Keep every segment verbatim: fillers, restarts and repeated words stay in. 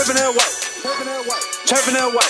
trapping that white, trapping that white, trapping that white,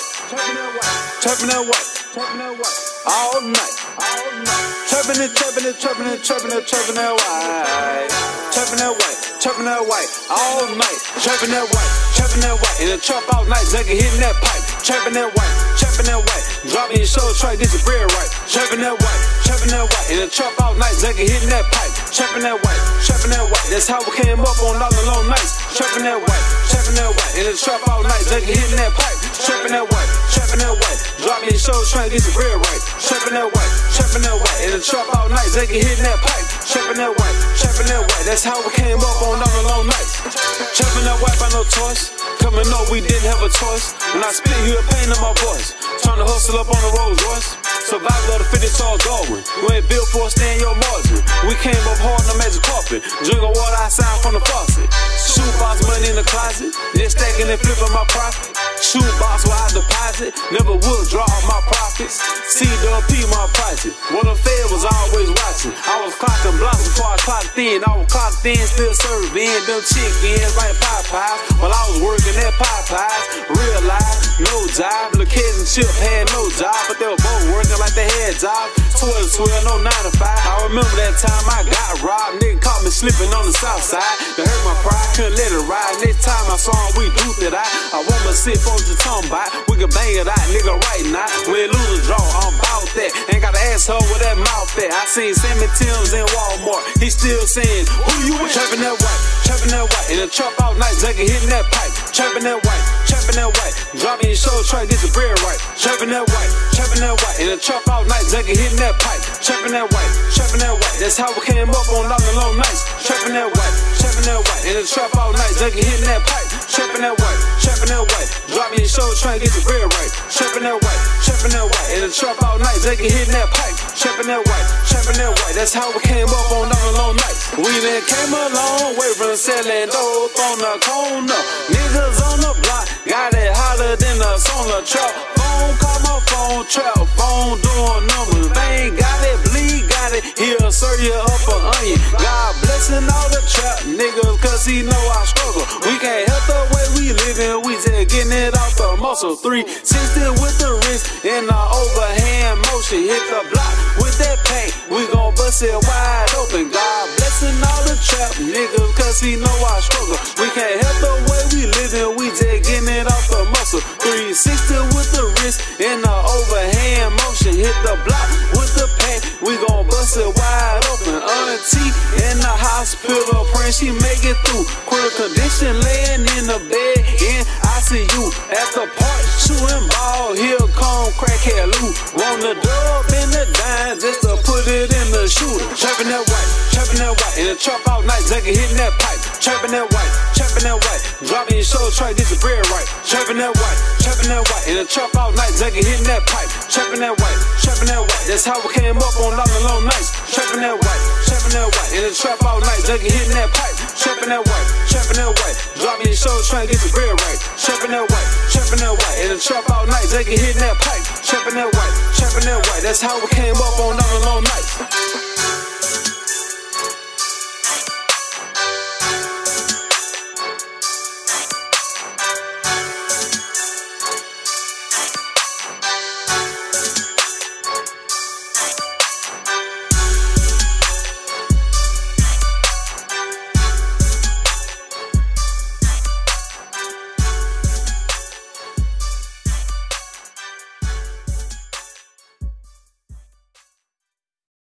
trapping that white, trapping that white, all night, all night, trapping it, trapping it, trapping it, trapping it, trapping that white, trapping that white, trapping that white, all night, trapping that white, trapping that white, in the trap all night, Zaggy hitting that pipe, trapping that white, trapping that white, dropping your show try this is bread right, trapping that white, trapping that white, in the trap all night, Zaggy hitting that pipe, trapping that white, trapping that white, that's how we came up on all the long nights, trapping that white, trapping that white, in the trap all night, Zaggy hitting that pipe, trapping that white, trapping that white, dropping your show trying to get your bread right, trapping that white, trapping that white, in the trap all night, Zaggy hitting that pipe, trapping that white, trapping that white, that's how we came up on all the long nights, trapping that white by no choice, coming up we didn't have a choice, when I spit you a pain in my voice, trying to hustle up on the Rolls Royce, survival of the fifty Charles Darwin, you ain't built for a stand your margin, we came up hard on the magic carpet, drinking water outside from the faucet, shoebox money in the closet, then stacking and flipping my profit, shoebox where I deposit, never would draw all my profits, C W P my prices, when the Fed was always watching, I was clocking blocks before I clocked in, I was clocked in, still serving them chickens like Popeyes, while I was working at Popeyes, real life, no job, the kids and Chip had no job, but they were both working like they had jobs, twelve twelve, no nine to five, I remember that time I got robbed, nigga caught me slipping on the south side, that hurt my pride, couldn't let it ride, next time I saw him, we duped it out, I want my sit for the tongue bite, we can bang it out, nigga right now, when lose a draw, I'm bout that, ain't got to ask her with that mouth at, I seen Sammy Tim's in Walmart, he still saying, who you with? Trapping that white, trapping that white, in the trap all night, Zaggy hitting that pipe, trapping that white, trapping that white, dropping your show, try to get your bread right, trapping that white, trapping that white, in the trap all night, Zaggy hitting that pipe, trapping that white, trapping that white, that's how we came up on all the long nights, trapping that white, trapping that white, in the trap all night, Zaggy hitting that pipe, trapping that white, trapping that white, dropping your show, try to get your bread right, trapping that white, trapping that white, in the trap all night, Zaggy hitting that pipe, trapping that white, trapping that white, that's how we came up on all the long nights, we done came a long way from selling dope on the corner, niggas on the block, got it hotter than us on the trap, phone call my phone, trap phone doing numbers, they ain't got it, bleed, got it, he'll serve you up an onion, God blessing all the trap niggas, cause he know I struggle, we can't help the way we living, we just getting it off the muscle, three sixty with the wrist, in the overhand motion, hit the block with that paint, we gon' bust it wide open, God blessing all the trap niggas, cause he know I struggle, we can't help the way we living, we just getting it off the muscle, three sixty with the wrist, in the overhand motion, hit the block with the paint, we gon' bust it wide open, auntie in the hospital, praying she make it through, critical condition, laying in the bed, in I C U, at the park, shooting ball, here come crackhead Lou, want the dub in the dime, just to put it in the shooter, trapping that white, trapping that white, in the trap all night, Zaggy hitting that pipe, trapping that white, trapping that white, dropping your show, try to get your bread right, trapping that white, trapping that white, in the trap all night, Zaggy hitting that pipe, trapping that white, trapping that white, that's how we came up on all the long nights, trapping that white, trapping that white, in the trap all night, Zaggy hitting that pipe, trapping that white, trapping that white, dropping your show, try to get your bread right, trapping that white, trapping that white, in the trap all night, Zaggy hitting that pipe, trapping that white, trapping that white, that's how we came up on all the long nights.